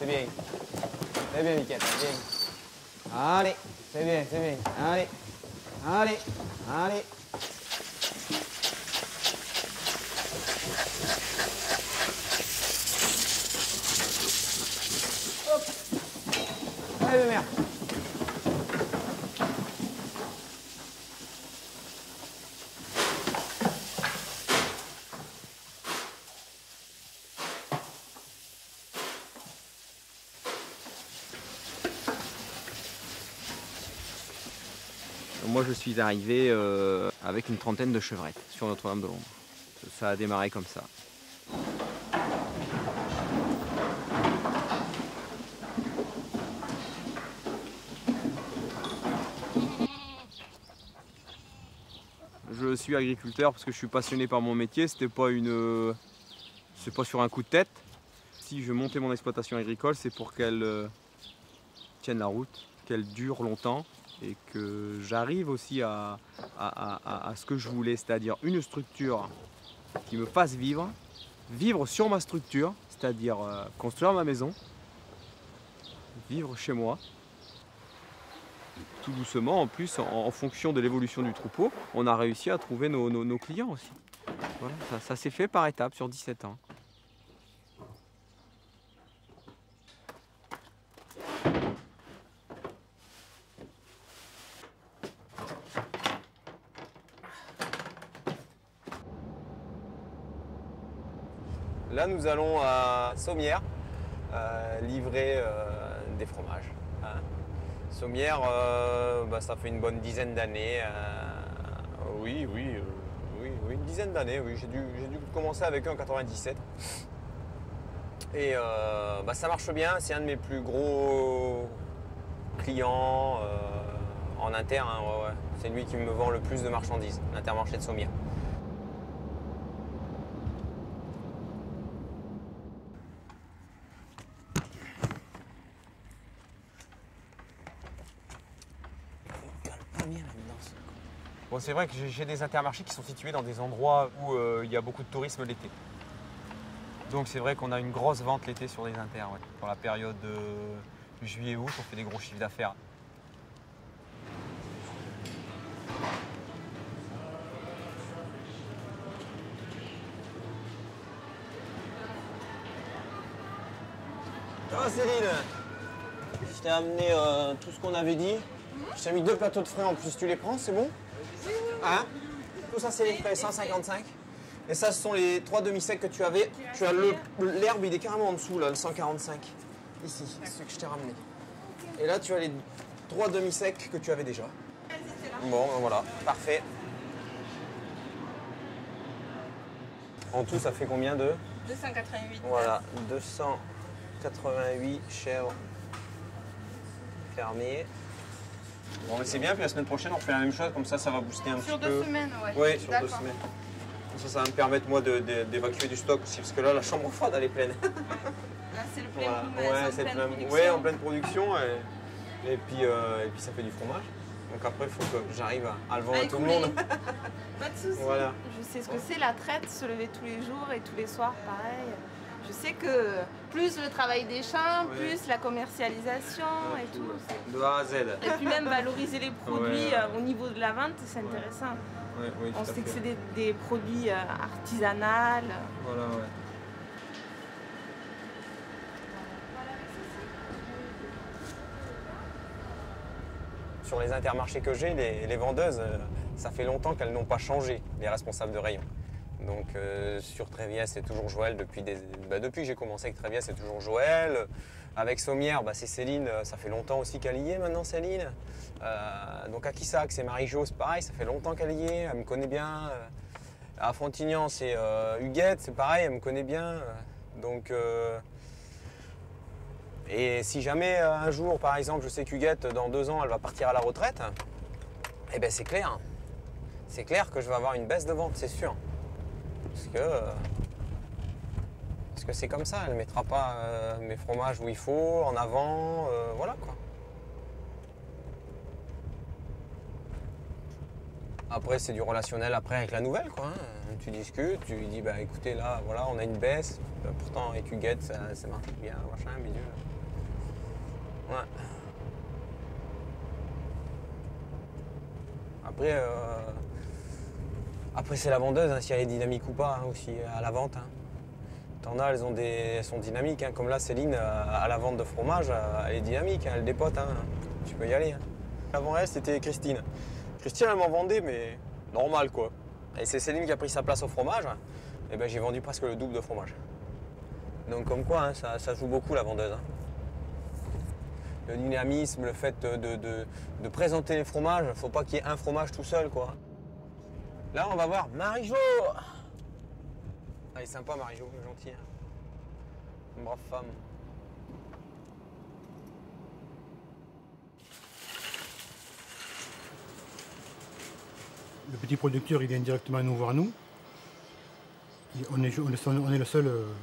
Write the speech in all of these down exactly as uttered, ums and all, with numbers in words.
c'est bien. C'est bien, Miquel, c'est bien. Allez, c'est bien, c'est bien. Allez, allez, allez. Hop. Allez, merde. Moi, je suis arrivé euh, avec une trentaine de chevrettes sur Notre-Dame-de-Londres. Ça a démarré comme ça. Je suis agriculteur parce que je suis passionné par mon métier. C'était pas une, c'est pas sur un coup de tête. Si je montais mon exploitation agricole, c'est pour qu'elle euh, tienne la route, qu'elle dure longtemps. Et que j'arrive aussi à, à, à, à ce que je voulais, c'est-à-dire une structure qui me fasse vivre, vivre sur ma structure, c'est-à-dire euh, construire ma maison, vivre chez moi. Tout doucement, en plus, en, en fonction de l'évolution du troupeau, on a réussi à trouver nos, nos, nos clients aussi. Voilà, ça, ça s'est fait par étapes sur dix-sept ans. Là, nous allons à Sommières euh, livrer euh, des fromages. Hein. Sommières, euh, bah, ça fait une bonne dizaine d'années. Euh, oui, oui, euh, oui, oui, une dizaine d'années. Oui, j'ai dû, j'ai dû commencer avec eux en quatre-vingt-dix-sept. Et euh, bah, ça marche bien. C'est un de mes plus gros clients euh, en inter. Hein, ouais, ouais. C'est lui qui me vend le plus de marchandises, l'Intermarché de Sommières. Bon, c'est vrai que j'ai des intermarchés qui sont situés dans des endroits où euh, il y a beaucoup de tourisme l'été. Donc c'est vrai qu'on a une grosse vente l'été sur les inters. Ouais. Pour la période de juillet-août, on fait des gros chiffres d'affaires. Oh Céline, je t'ai amené euh, tout ce qu'on avait dit. Je t'ai mis deux plateaux de frais en plus, tu les prends, c'est bon? Hein? Tout ça c'est les frais, cent cinquante-cinq. Et ça ce sont les trois demi-secs que tu avais. Tu as le l'herbe, il est carrément en dessous là, le cent quarante-cinq. Ici, c'est ce que je t'ai ramené. Et là tu as les trois demi-secs que tu avais déjà. Bon, ben voilà, parfait. En tout, ça fait combien de? deux cent quatre-vingt-huit. Voilà, deux cent quatre-vingt-huit chèvres fermiers. Bon, mais c'est bien, puis la semaine prochaine, on fait la même chose, comme ça, ça va booster un sur petit peu. Sur deux semaines, ouais. Oui, sur deux semaines. Ça, ça va me permettre, moi, d'évacuer du stock aussi, parce que là, la chambre froide, elle est pleine. Là, c'est le plein, Voilà. ouais, Ouais, c'est plein, production. ouais, en pleine production, et, et, puis, euh, et puis ça fait du fromage. Donc après, il faut que j'arrive à, à le vendre à, à tout le monde. Pas de soucis. Voilà. Je sais ce que c'est la traite, se lever tous les jours et tous les soirs, pareil. Je sais que plus le travail des champs, ouais. plus la commercialisation ouais, et tout. tout. De A à Z. Et puis même valoriser les produits ouais, ouais. au niveau de la vente, c'est intéressant. Ouais, oui, on sait que c'est des, des produits artisanaux. Voilà, ouais. Sur les intermarchés que j'ai, les, les vendeuses, ça fait longtemps qu'elles n'ont pas changé, les responsables de rayon. Donc euh, sur Tréviès, c'est toujours Joël. Depuis, des, bah, depuis que j'ai commencé avec Tréviès, c'est toujours Joël. Avec Sommières, bah, c'est Céline. Ça fait longtemps aussi qu'elle y est maintenant, Céline. Euh, donc à Quissac, c'est Marie-Jo, c'est pareil. Ça fait longtemps qu'elle y est. Elle me connaît bien. À Frontignan, c'est euh, Huguette, c'est pareil. Elle me connaît bien. Donc, euh, et si jamais un jour, par exemple, je sais qu'Huguette, dans deux ans, elle va partir à la retraite, eh ben c'est clair. C'est clair que je vais avoir une baisse de vente, c'est sûr. Parce que parce que c'est comme ça, elle ne mettra pas euh, mes fromages où il faut, en avant, euh, voilà quoi. Après, c'est du relationnel après avec la nouvelle, quoi. Hein. Tu discutes, tu lui dis, bah écoutez, là, voilà, on a une baisse. Pourtant, et tu guettes, ça, ça marche bien, machin, bidule. Ouais. Après, euh... après c'est la vendeuse, hein, si elle est dynamique ou pas, hein, aussi, à la vente. Hein. T'en as, elles, ont des... elles sont dynamiques. Hein. Comme là, Céline, à la vente de fromage, elle est dynamique, hein, elle dépote. Hein. Tu peux y aller. Hein. Avant elle, c'était Christine. Christine, elle m'en vendait, mais normal, quoi. Et c'est Céline qui a pris sa place au fromage. Et ben, j'ai vendu presque le double de fromage. Donc, comme quoi, hein, ça, ça joue beaucoup, la vendeuse. Hein. Le dynamisme, le fait de, de, de présenter les fromages, faut pas qu'il y ait un fromage tout seul, quoi. Là, on va voir Marie-Jo. Elle est sympa, Marie-Jo, gentille. Hein. Une brave femme. Le petit producteur, il vient directement nous voir, nous. On est, on est, on est le seul euh,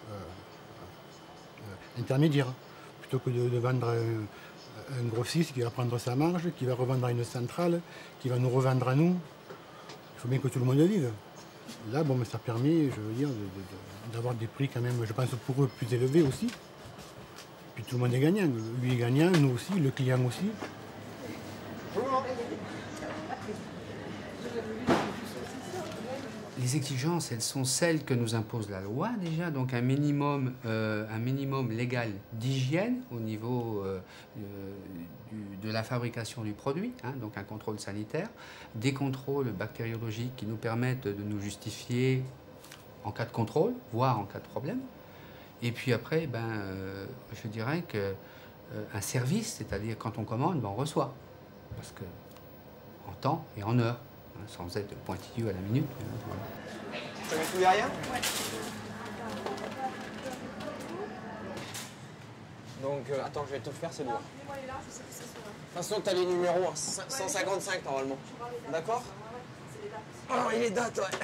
euh, intermédiaire. Plutôt que de, de vendre un, un grossiste qui va prendre sa marge, qui va revendre à une centrale, qui va nous revendre à nous. Il faut bien que tout le monde vive. Là, bon, mais ça permet, je veux dire, d'avoir de, de, des prix quand même, je pense, pour eux plus élevés aussi. Puis tout le monde est gagnant. Lui est gagnant, nous aussi, le client aussi. Les exigences, elles sont celles que nous impose la loi déjà, donc un minimum, euh, un minimum légal d'hygiène au niveau euh, du, de la fabrication du produit, hein, donc un contrôle sanitaire, des contrôles bactériologiques qui nous permettent de nous justifier en cas de contrôle, voire en cas de problème. Et puis après, ben, euh, je dirais qu'un euh, service, c'est-à-dire quand on commande, ben, on reçoit, parce que en temps et en heure. Sans être pointilleux à la minute. Tu mets tout derrière? Ouais. Donc, euh, attends, je vais te le faire, c'est bon. De toute façon, tu as les numéros, hein, cent cinquante-cinq normalement. D'accord? Oh, il est date, ouais.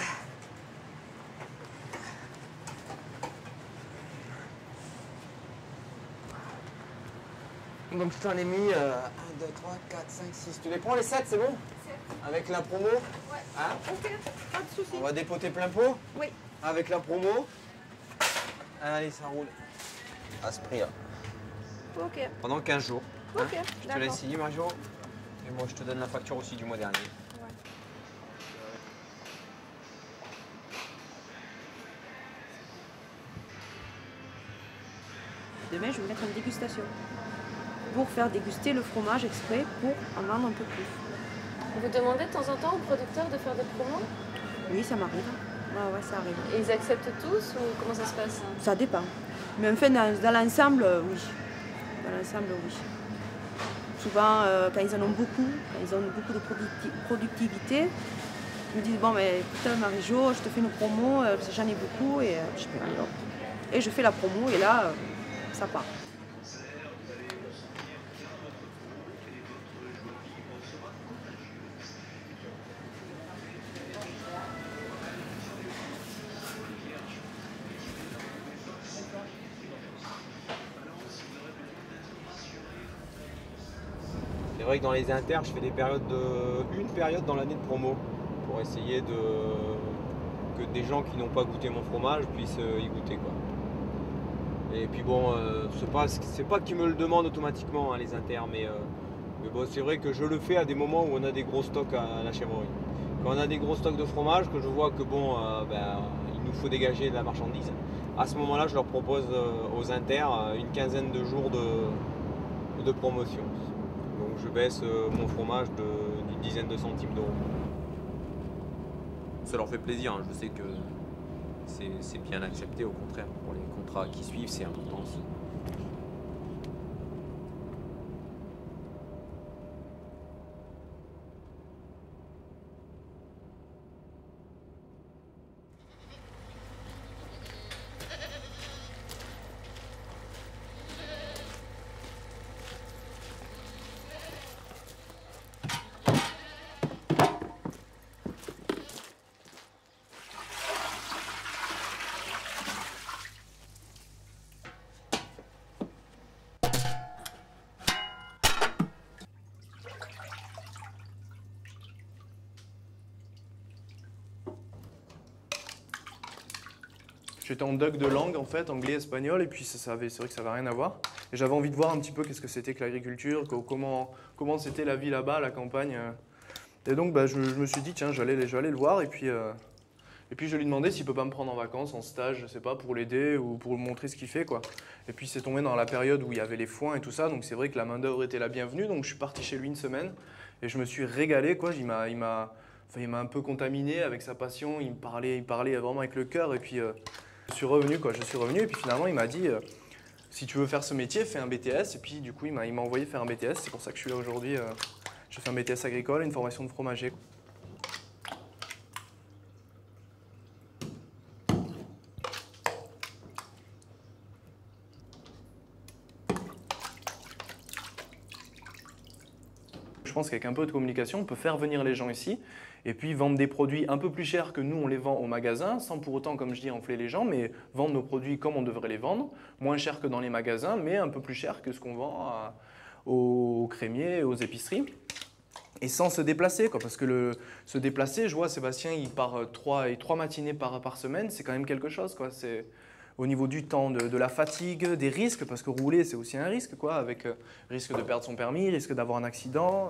Donc, je t'en ai mis euh, un, deux, trois, quatre, cinq, six. Tu les prends les sept, c'est bon? Avec la promo? Ouais. Hein? Ok, pas de soucis. On va dépoter plein pot? Oui. Avec la promo? Allez, ça roule. À ce prix-là. Ok. Pendant quinze jours. Ok, hein? Je te laisse signer, Marie-Jo. Et moi, je te donne la facture aussi du mois dernier. Ouais. Demain, je vais mettre en dégustation pour faire déguster le fromage exprès pour en vendre un peu plus. Vous demandez de temps en temps aux producteurs de faire des promos? Oui, ça m'arrive. Ouais, ouais, ça arrive. Et ils acceptent tous ou comment ça se passe? Ça dépend. Mais enfin, dans, dans l'ensemble, euh, oui. Dans l'ensemble, oui. Souvent, euh, quand ils en ont beaucoup, quand ils ont beaucoup de producti productivité, ils me disent, bon, mais putain, Marie-Jo, je te fais une promo, euh, j'en ai beaucoup, et, euh, je fais, allez, hop. Et je fais la promo, et là, euh, ça part. C'est vrai que dans les inters, je fais des périodes de... une période dans l'année de promo pour essayer de que des gens qui n'ont pas goûté mon fromage puissent y goûter, quoi. Et puis bon, euh, c'est pas c'est pas qu'ils me le demandent automatiquement, hein, les inters, mais, euh, mais bon, c'est vrai que je le fais à des moments où on a des gros stocks à la chèvrerie. Quand on a des gros stocks de fromage, que je vois que bon, euh, ben, il nous faut dégager de la marchandise, à ce moment-là, je leur propose euh, aux inters une quinzaine de jours de, de promotion. Donc je baisse euh, mon fromage d'une dizaine de centimes d'euros. Ça leur fait plaisir, hein. Je sais que c'est bien accepté, au contraire. Pour les contrats qui suivent, c'est important aussi. J'étais en doc de langue en fait, anglais, espagnol, et puis ça, ça avait, c'est vrai que ça n'avait rien à voir. Et j'avais envie de voir un petit peu qu'est-ce que c'était que l'agriculture, comment comment c'était la vie là-bas, la campagne. Et donc bah, je, je me suis dit tiens, j'allais j'allais le voir et puis euh, et puis je lui demandais s'il peut pas me prendre en vacances, en stage, je sais pas, pour l'aider ou pour lui montrer ce qu'il fait quoi. Et puis c'est tombé dans la période où il y avait les foins et tout ça, donc c'est vrai que la main d'œuvre était la bienvenue, donc je suis parti chez lui une semaine et je me suis régalé quoi. Il m'a il m'a enfin, il m'a un peu contaminé avec sa passion. Il me parlait il parlait vraiment avec le cœur et puis euh, je suis revenu quoi. Je suis revenu et puis finalement il m'a dit euh, si tu veux faire ce métier, fais un B T S. Et puis du coup il m'a il m'a envoyé faire un B T S. C'est pour ça que je suis là aujourd'hui. Euh, je fais un B T S agricole et une formation de fromager. Je pense qu'avec un peu de communication, on peut faire venir les gens ici et puis vendre des produits un peu plus chers que nous, on les vend au magasin, sans pour autant, comme je dis, enfler les gens, mais vendre nos produits comme on devrait les vendre, moins cher que dans les magasins, mais un peu plus cher que ce qu'on vend à, aux crémiers et aux épiceries. Et sans se déplacer, quoi, parce que le, se déplacer, je vois Sébastien, il part trois, trois matinées par, par semaine, c'est quand même quelque chose, quoi. C'est au niveau du temps, de, de la fatigue, des risques, parce que rouler, c'est aussi un risque, quoi, avec euh, risque de perdre son permis, risque d'avoir un accident.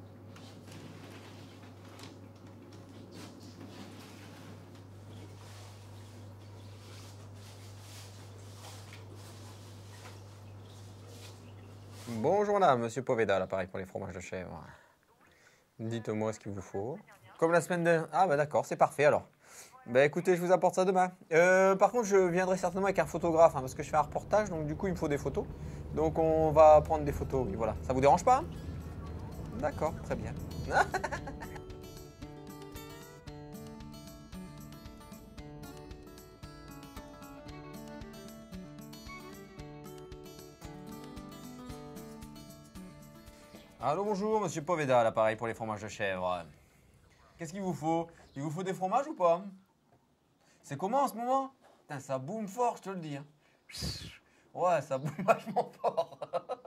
Bonjour là, monsieur Poveda, l'appareil pour les fromages de chèvre. Dites-moi ce qu'il vous faut. Comme la semaine de... Ah bah d'accord, c'est parfait alors. Bah écoutez, je vous apporte ça demain. Euh, par contre, je viendrai certainement avec un photographe, hein, parce que je fais un reportage, donc du coup, il me faut des photos. Donc on va prendre des photos, oui, voilà. Ça vous dérange pas? D'accord, très bien. Allô, bonjour, monsieur Poveda, l'appareil pour les fromages de chèvre. Qu'est-ce qu'il vous faut? Il vous faut des fromages ou pas? C'est comment en ce moment? Putain, ça boum fort, je te le dis. Hein. Ouais, ça boum vachement fort.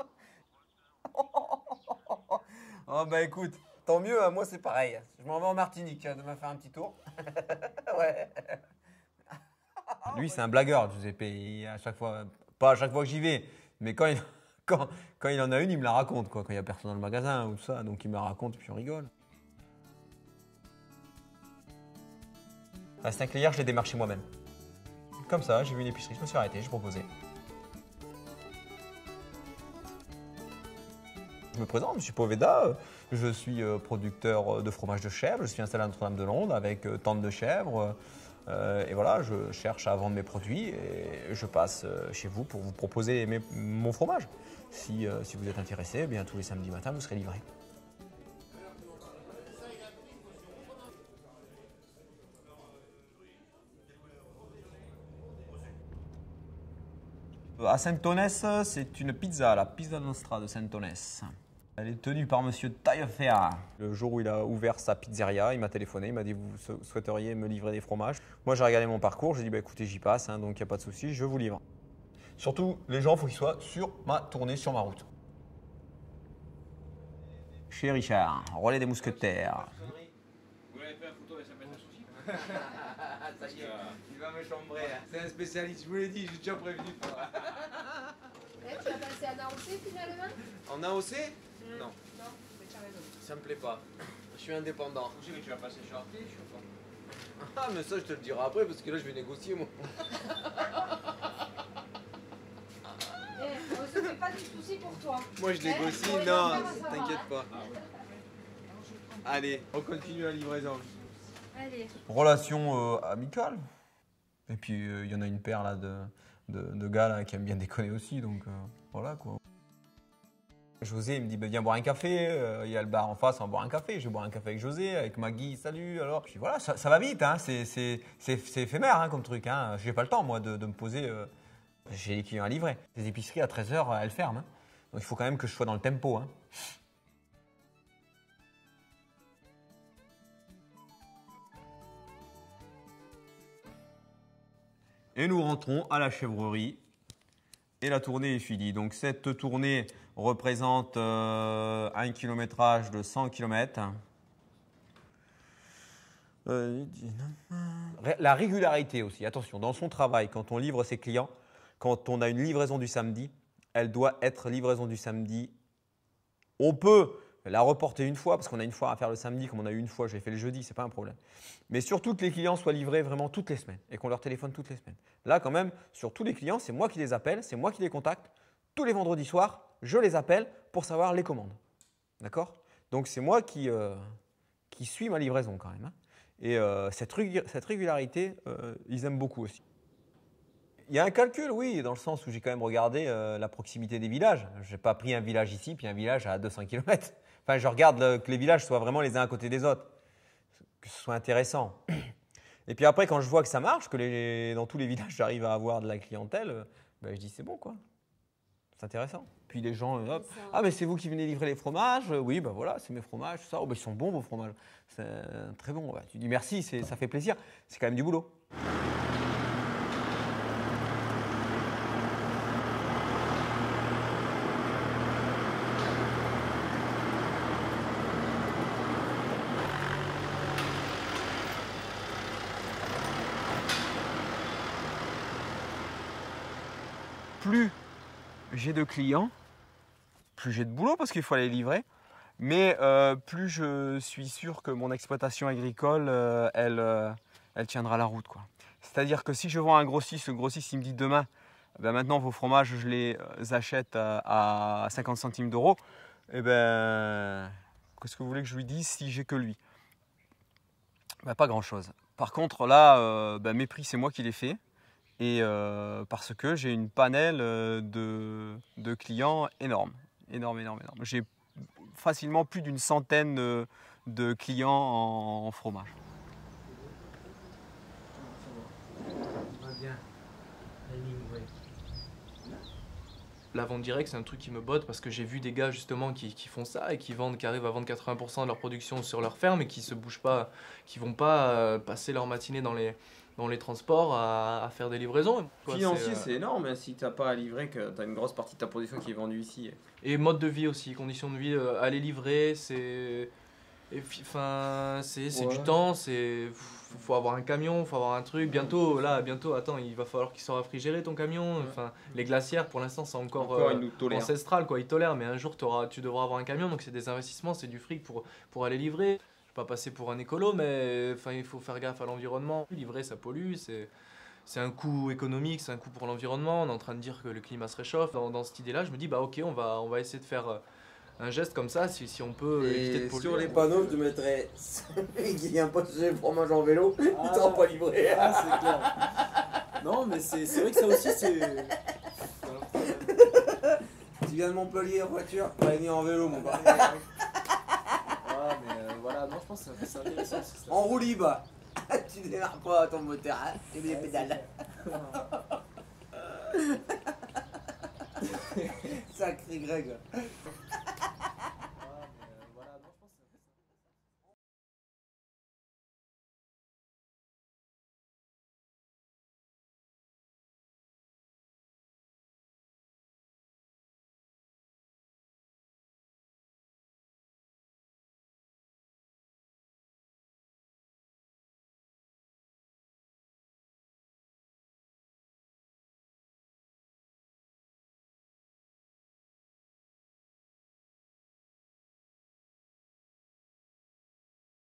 Oh bah écoute, tant mieux, moi c'est pareil. Je m'en vais en Martinique, demain faire un petit tour. Ouais. Lui, c'est un blagueur, Giuseppe. Il, à chaque fois, pas à chaque fois que j'y vais, mais quand il, quand, quand il en a une, il me la raconte, quoi, quand il n'y a personne dans le magasin ou tout ça. Donc il me la raconte et puis on rigole. C'est un client, je l'ai démarché moi-même. Comme ça, j'ai vu une épicerie, je me suis arrêté, j'ai proposé. Je me présente, je suis Poveda, je suis producteur de fromage de chèvre, je suis installé à Notre-Dame-de-Londres avec tente de chèvre. Euh, et voilà, je cherche à vendre mes produits et je passe chez vous pour vous proposer mes, mon fromage. Si, euh, si vous êtes intéressé, eh bien tous les samedis matins, vous serez livré. À Saint-Onès, c'est une pizza, la Pizza Nostra de Saint-Onès. Elle est tenue par monsieur Taillefer. Le jour où il a ouvert sa pizzeria, il m'a téléphoné, il m'a dit vous souhaiteriez me livrer des fromages. Moi j'ai regardé mon parcours, j'ai dit bah, écoutez j'y passe, hein, donc il n'y a pas de souci, je vous livre. Surtout, les gens, il faut qu'ils soient sur ma tournée, sur ma route. Chez Richard, relais des mousquetaires. Vous l'avez fait la photo avec sa bête à soucis? Ça y est, il va me chambrer. Hein. C'est un spécialiste, je vous l'ai dit, j'ai déjà prévenu. Eh, tu vas passer en A O C finalement? En A O C? mmh. Non. Non, mais tu as raison. Ça me plaît pas. Je suis indépendant. Je sais que tu vas passer sur Arte, je suis pas. Ah mais ça je te le dirai après parce que là je vais négocier moi. Eh, on se fait pas du souci pour toi. Moi je négocie, eh, non, faire, t'inquiète pas. Ah, ouais. Allez. On continue la livraison. Allez. Relation euh, amicale. Et puis il euh, y en a une paire là de, de, de gars là, qui aiment bien déconner aussi, donc euh, voilà quoi. José il me dit bah, viens boire un café, il euh, y a le bar en face, on va boire un café. Je vais boire un café avec José, avec Maggie, salut alors. Puis voilà, ça, ça va vite, hein. C'est éphémère hein, comme truc. Hein. J'ai pas le temps moi de, de me poser, euh, j'ai les clients à livrer. Les épiceries à treize heures elles ferment, hein. Donc il faut quand même que je sois dans le tempo. Hein. Et nous rentrons à la chèvrerie et la tournée est finie. Donc cette tournée représente euh, un kilométrage de cent kilomètres. Euh, La régularité aussi, attention, dans son travail, quand on livre ses clients, quand on a une livraison du samedi, elle doit être livraison du samedi. On peut la reporter une fois, parce qu'on a une fois à faire le samedi, comme on a eu une fois, j'ai fait le jeudi, ce n'est pas un problème. Mais surtout que les clients soient livrés vraiment toutes les semaines et qu'on leur téléphone toutes les semaines. Là, quand même, sur tous les clients, c'est moi qui les appelle, c'est moi qui les contacte. Tous les vendredis soirs, je les appelle pour savoir les commandes. D'accord? Donc, c'est moi qui, euh, qui suis ma livraison quand même. Hein. Et euh, cette, cette régularité, euh, ils aiment beaucoup aussi. Il y a un calcul, oui, dans le sens où j'ai quand même regardé euh, la proximité des villages. Je n'ai pas pris un village ici, puis un village à deux cents kilomètres. Enfin, je regarde le, que les villages soient vraiment les uns à côté des autres, que ce soit intéressant. Et puis après, quand je vois que ça marche, que les, dans tous les villages, j'arrive à avoir de la clientèle, euh, ben, je dis c'est bon, quoi. C'est intéressant. Puis les gens, hop, ah mais c'est vous qui venez livrer les fromages? Oui, ben voilà, c'est mes fromages, tout ça. Oh, ben, ils sont bons vos fromages. C'est euh, très bon. Ouais. Tu dis merci, ça fait plaisir. C'est quand même du boulot. Plus j'ai de clients, plus j'ai de boulot parce qu'il faut aller livrer, mais euh, plus je suis sûr que mon exploitation agricole, euh, elle, euh, elle tiendra la route, quoi. C'est-à-dire que si je vends à un grossiste, le grossiste il me dit demain, ben maintenant vos fromages je les achète à, à cinquante centimes d'euros, et ben qu'est-ce que vous voulez que je lui dise si j'ai que lui? Ben, pas grand-chose. Par contre là, euh, ben, mes prix c'est moi qui les fais. Et euh, parce que j'ai une panel de, de clients énorme, énorme, énorme, énorme. J'ai facilement plus d'une centaine de, de clients en, en fromage. La vente directe, c'est un truc qui me botte parce que j'ai vu des gars justement qui, qui font ça et qui vendent, qui arrivent à vendre quatre-vingts pour cent de leur production sur leur ferme et qui se bougent pas, qui vont pas euh, passer leur matinée dans les dans les transports à, à faire des livraisons. Financier, c'est euh... énorme si tu n'as pas à livrer, que tu as une grosse partie de ta production qui est vendue ici. Et mode de vie aussi, conditions de vie, euh, aller livrer, c'est enfin, c'est ouais. du temps, il faut avoir un camion, il faut avoir un truc. Bientôt, là, bientôt, attends, il va falloir qu'il soit réfrigéré ton camion. Enfin, ouais. Les glacières, pour l'instant, c'est encore, encore euh, ancestral, quoi. Ils tolèrent, mais un jour, tu devras avoir un camion, donc c'est des investissements, c'est du fric pour, pour aller livrer. Pas passer pour un écolo, mais enfin, il faut faire gaffe à l'environnement. Livrer, ça pollue, c'est un coût économique, c'est un coût pour l'environnement. On est en train de dire que le climat se réchauffe. Dans, dans cette idée-là, je me dis, bah ok, on va, on va essayer de faire un geste comme ça, si, si on peut et éviter de polluer. Sur les panneaux, je mettrais qu'il y a un poste de fromage en vélo, ah, il ne sera pas livré. Ah, c'est clair. Non, mais c'est vrai que ça aussi, c'est... Tu viens de Montpellier en voiture, tu vas venir en vélo, mon gars. Voilà, non, je pense que c'est intéressant. En roue libre, tu démarres pas ton moteur, hein, tu mets les pédales. Sacré Greg.